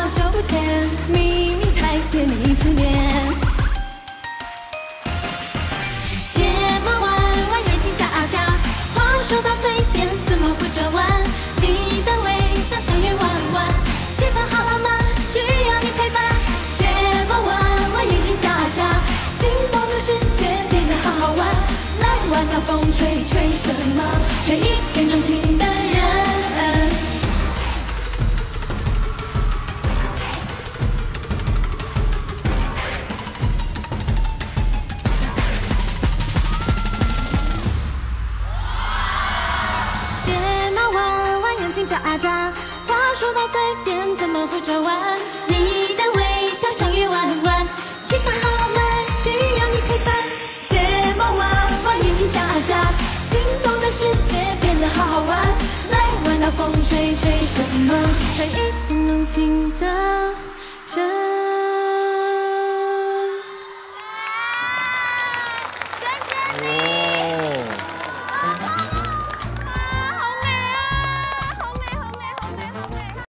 久不见，明明才见你一次面。睫毛弯弯，眼睛眨眨，话说到嘴边怎么不转弯？你的微笑像月弯弯，气氛好浪漫，需要你陪伴。睫毛弯弯，眼睛眨眨，心动的世界变得好好玩。来玩吧，风吹吹什么？吹一见钟情的人。睫毛弯弯，眼睛眨眨，话说到嘴边怎么会转弯？你的微笑像月弯弯，气氛好浪漫，需要你陪伴。睫毛弯弯，眼睛眨眨，心动的世界变得好好玩。来玩到风吹吹什么？吹一见钟情的